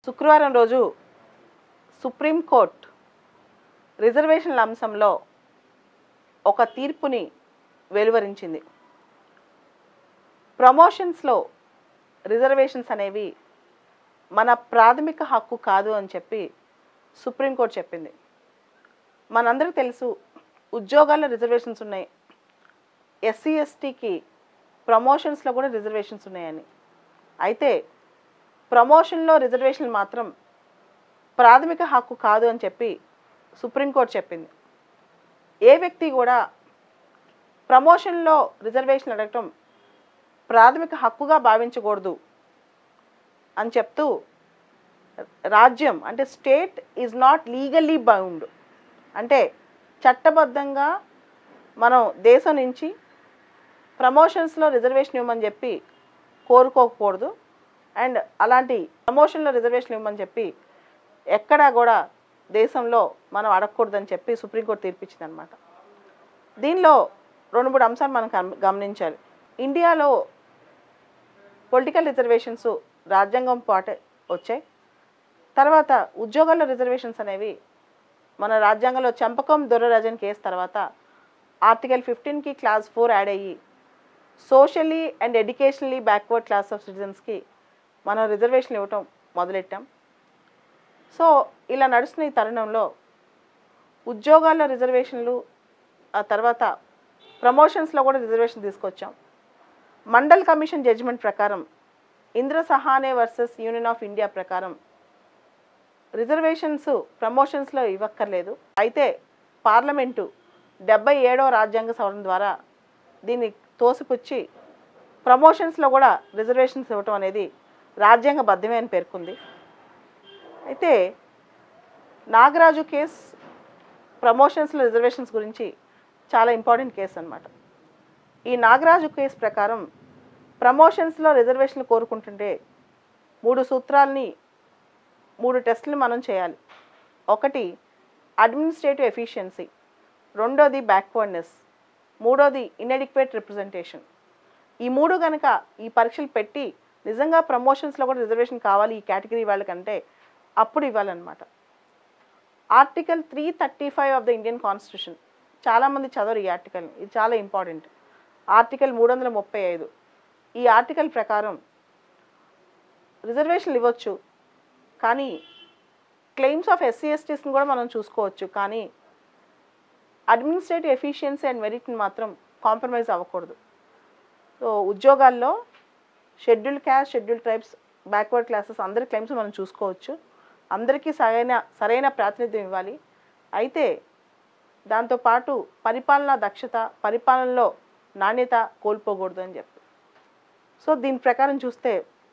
శుక్రవారం రోజు సుప్రీంకోర్టు రిజర్వేషన్ల అంశంలో ఒక తీర్పుని వెలువరించింది. ప్రమోషన్స్లో రిజర్వేషన్స్ అనేవి మన ప్రాథమిక హక్కు కాదు అని చెప్పి సుప్రీంకోర్టు చెప్పింది. మనందరికీ తెలుసు, ఉద్యోగాల్లో రిజర్వేషన్స్ ఉన్నాయి, ఎస్సీ ఎస్టీకి ప్రమోషన్స్లో కూడా రిజర్వేషన్స్ ఉన్నాయని. అయితే ప్రమోషన్లో రిజర్వేషన్లు మాత్రం ప్రాథమిక హక్కు కాదు అని చెప్పి సుప్రీంకోర్టు చెప్పింది. ఏ వ్యక్తి కూడా ప్రమోషన్లో రిజర్వేషన్ అడగటం ప్రాథమిక హక్కుగా భావించకూడదు అని చెప్తూ, రాజ్యం అంటే state is not legally bound, అంటే చట్టబద్ధంగా మనం దేశం నుంచి ప్రమోషన్స్లో రిజర్వేషన్ ఇవ్వమని చెప్పి కోరుకోకూడదు. అండ్ అలాంటి ప్రమోషన్లో రిజర్వేషన్ ఇవ్వమని చెప్పి ఎక్కడా కూడా దేశంలో మనం అడగకూడదని చెప్పి సుప్రీంకోర్టు తీర్పిచ్చింది అనమాట. దీనిలో 2-3 అంశాలు మనం గమనించాలి. ఇండియాలో పొలిటికల్ రిజర్వేషన్స్ రాజ్యాంగం పాటే వచ్చాయి. తర్వాత ఉద్యోగాల్లో రిజర్వేషన్స్ అనేవి మన రాజ్యాంగంలో చంపకం దొరరాజన్ కేసు తర్వాత ఆర్టికల్ 15కి క్లాస్ 4 యాడ్ అయ్యి socially and educationally backward class of సిటిజన్స్కి మనం రిజర్వేషన్ ఇవ్వటం మొదలెట్టాం. సో ఇలా నడుస్తున్న ఈ తరుణంలో ఉద్యోగాల్లో రిజర్వేషన్లు, ఆ తర్వాత ప్రమోషన్స్లో కూడా రిజర్వేషన్ తీసుకొచ్చాం. మండల్ కమిషన్ జడ్జిమెంట్ ప్రకారం Indra Sawhney versus union of India ప్రకారం రిజర్వేషన్స్ ప్రమోషన్స్లో ఇవ్వక్కర్లేదు. అయితే పార్లమెంటు 77వ రాజ్యాంగ సవరణ ద్వారా దీన్ని తోసిపుచ్చి ప్రమోషన్స్లో కూడా రిజర్వేషన్స్ ఇవ్వటం అనేది రాజ్యాంగబద్ధమే అని పేర్కొంది. అయితే నాగరాజు కేసు ప్రమోషన్స్లో రిజర్వేషన్స్ గురించి చాలా ఇంపార్టెంట్ కేసు అన్నమాట. ఈ నాగరాజు కేసు ప్రకారం ప్రమోషన్స్లో రిజర్వేషన్లు కోరుకుంటుంటే 3 సూత్రాలని 3 టెస్టులు మనం చేయాలి. ఒకటి అడ్మినిస్ట్రేటివ్ ఎఫిషియన్సీ, రెండోది బ్యాక్వర్డ్నెస్, మూడోది ఇన్ఎడిక్వేట్ రిప్రజెంటేషన్. ఈ 3 కనుక ఈ పరీక్షలు పెట్టి నిజంగా ప్రమోషన్స్లో కూడా రిజర్వేషన్ కావాలి ఈ కేటగిరీ వాళ్ళకంటే అప్పుడు ఇవ్వాలన్నమాట. Article 335 of the Indian constitution, చాలామంది చదవరు ఈ ఆర్టికల్ని, ఇది చాలా ఇంపార్టెంట్. ఆర్టికల్ 335, ఈ ఆర్టికల్ ప్రకారం రిజర్వేషన్లు ఇవ్వచ్చు, కానీ క్లెయిమ్స్ ఆఫ్ ఎస్సీ ఎస్టీస్ని కూడా మనం చూసుకోవచ్చు, కానీ అడ్మినిస్ట్రేటివ్ ఎఫిషియన్సీ అండ్ మెరిట్ని మాత్రం కాంప్రమైజ్ అవ్వకూడదు. సో ఉద్యోగాల్లో scheduled caste, scheduled tribes, backward classes అందరి క్లెయిమ్స్ మనం చూసుకోవచ్చు, అందరికీ సరైన ప్రాతినిధ్యం ఇవ్వాలి. అయితే దాంతోపాటు పరిపాలనా దక్షత, పరిపాలనలో నాణ్యత కోల్పోకూడదు అని చెప్పి. సో దీని ప్రకారం చూస్తే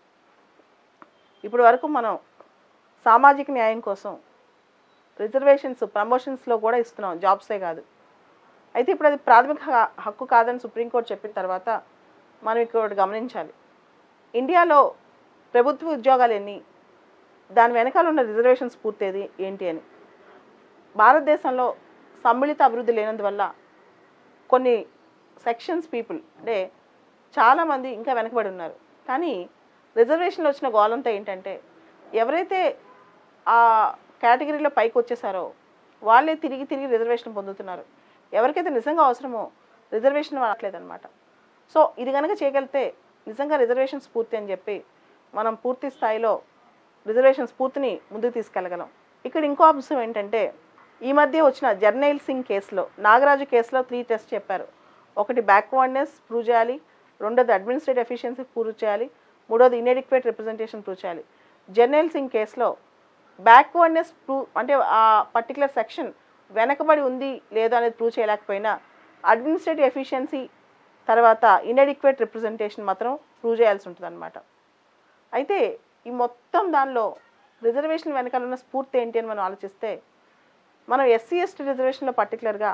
ఇప్పటి వరకు మనం సామాజిక న్యాయం కోసం రిజర్వేషన్స్ ప్రమోషన్స్లో కూడా ఇస్తున్నాం, జాబ్సే కాదు. అయితే ఇప్పుడు అది ప్రాథమిక హక్కు కాదని సుప్రీంకోర్టు చెప్పిన తర్వాత మనం ఇక్కడ గమనించాలి, ఇండియాలో ప్రభుత్వ ఉద్యోగాలు ఎన్ని, దాని వెనకాల ఉన్న రిజర్వేషన్స్ పూర్తేది ఏంటి అని. భారతదేశంలో సమ్మిళిత అభివృద్ధి లేనందువల్ల కొన్ని సెక్షన్స్ పీపుల్ అంటే చాలామంది ఇంకా వెనకబడి ఉన్నారు. కానీ రిజర్వేషన్లు వచ్చిన గోలంతా ఏంటంటే ఎవరైతే ఆ కేటగిరీలో పైకి వచ్చేసారో వాళ్ళే తిరిగి రిజర్వేషన్ పొందుతున్నారు. ఎవరికైతే నిజంగా అవసరమో రిజర్వేషన్ రావట్లేదన్నమాట. సో ఇది కనుక చేయగలిగితే నిజంగా రిజర్వేషన్స్ పూర్తి అని చెప్పి మనం పూర్తి స్థాయిలో రిజర్వేషన్ స్ఫూర్తిని ముందుకు తీసుకెళ్ళగలం. ఇక్కడ ఇంకో అంశం ఏంటంటే, ఈ మధ్య వచ్చిన జర్నైల్ సింగ్ కేసులో, నాగరాజు కేసులో 3 టెస్ట్ చెప్పారు. ఒకటి బ్యాక్వర్డ్నెస్ ప్రూవ్ చేయాలి, రెండోది అడ్మినిస్ట్రేటివ్ ఎఫిషియన్సీ ప్రూవ్ చేయాలి, మూడోది ఇన్ఎడిక్వేట్ రిప్రజెంటేషన్ ప్రూవ్ చేయాలి. జర్నైల్ సింగ్ కేసులో బ్యాక్వర్డ్నెస్ ప్రూవ్ అంటే ఆ పర్టికులర్ సెక్షన్ వెనకబడి ఉంది లేదో అనేది ప్రూవ్ చేయలేకపోయినా అడ్మినిస్ట్రేటివ్ ఎఫిషియన్సీ తర్వాత ఇన్ఎడిక్వేట్ రిప్రజెంటేషన్ మాత్రం ప్రూవ్ చేయాల్సి ఉంటుంది అన్నమాట. అయితే ఈ మొత్తం దానిలో రిజర్వేషన్ వెనకాల ఉన్న స్ఫూర్తి ఏంటి అని మనం ఆలోచిస్తే, మనం ఎస్సీ ఎస్టీ రిజర్వేషన్లో పర్టికులర్గా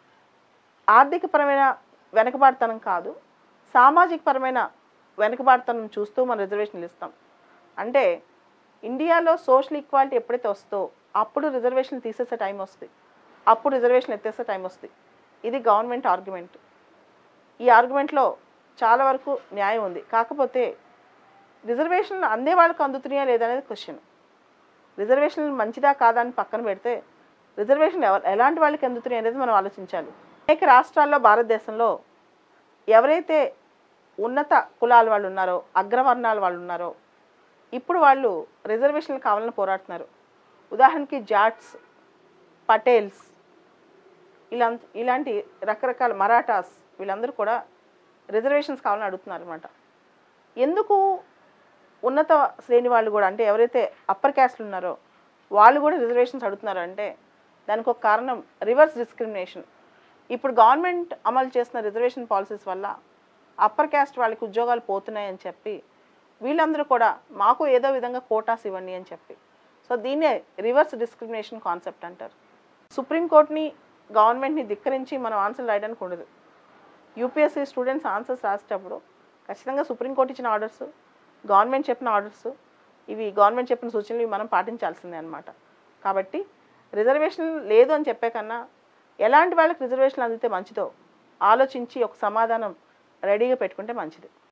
ఆర్థికపరమైన వెనకబాటుతనం కాదు, సామాజిక పరమైన వెనకబాటుతనం చూస్తూ మనం రిజర్వేషన్లు ఇస్తాం. అంటే ఇండియాలో సోషల్ ఈక్వాలిటీ ఎప్పుడైతే వస్తుందో అప్పుడు రిజర్వేషన్ తీసేసే టైం వస్తుంది, అప్పుడు రిజర్వేషన్ ఎత్తేసే టైం వస్తుంది. ఇది గవర్నమెంట్ ఆర్గ్యుమెంట్. ఈ ఆర్గ్యుమెంట్లో చాలా వరకు న్యాయం ఉంది. కాకపోతే రిజర్వేషన్లు అందే వాళ్ళకి అందుతున్నాయా లేదా అనేది క్వశ్చన్. రిజర్వేషన్లు మంచిదా కాదా అని పక్కన పెడితే రిజర్వేషన్ ఎలాంటి వాళ్ళకి అందుతున్నాయి అనేది మనం ఆలోచించాలి. అనేక రాష్ట్రాల్లో భారతదేశంలో ఎవరైతే ఉన్నత కులాల వాళ్ళు ఉన్నారో, అగ్రవర్ణాల వాళ్ళు ఉన్నారో ఇప్పుడు వాళ్ళు రిజర్వేషన్లు కావాలని పోరాడుతున్నారు. ఉదాహరణకి జాట్స్, పటేల్స్, ఇలాంటి రకరకాల మరాఠాస్ వీళ్ళందరూ కూడా రిజర్వేషన్స్ కావాలని అడుగుతున్నారు అనమాట. ఎందుకు ఉన్నత శ్రేణి వాళ్ళు కూడా, అంటే ఎవరైతే అప్పర్ క్యాస్ట్లు ఉన్నారో వాళ్ళు కూడా రిజర్వేషన్స్ అడుగుతున్నారు అంటే దానికి ఒక కారణం రివర్స్ డిస్క్రిమినేషన్. ఇప్పుడు గవర్నమెంట్ అమలు చేస్తున్న రిజర్వేషన్ పాలసీస్ వల్ల అప్పర్ క్యాస్ట్ వాళ్ళకి ఉద్యోగాలు పోతున్నాయని చెప్పి వీళ్ళందరూ కూడా మాకు ఏదో విధంగా కోటాస్ ఇవ్వండి అని చెప్పి, సో దీన్నే రివర్స్ డిస్క్రిమినేషన్ కాన్సెప్ట్ అంటారు. సుప్రీంకోర్టుని గవర్నమెంట్ని ధిక్కరించి మనం ఆన్సర్లు రాయడానికి ఉండదు. యూపీఎస్సీ స్టూడెంట్స్ ఆన్సర్స్ రాసేటప్పుడు ఖచ్చితంగా సుప్రీంకోర్టు ఇచ్చిన ఆర్డర్స్, గవర్నమెంట్ చెప్పిన ఆర్డర్స్, ఇవి గవర్నమెంట్ చెప్పిన సూచనలు ఇవి మనం పాటించాల్సిందే అనమాట. కాబట్టి రిజర్వేషన్ లేదు అని చెప్పే కన్నా ఎలాంటి వాళ్ళకి రిజర్వేషన్లు అందితే మంచిదో ఆలోచించి ఒక సమాధానం రెడీగా పెట్టుకుంటే మంచిది.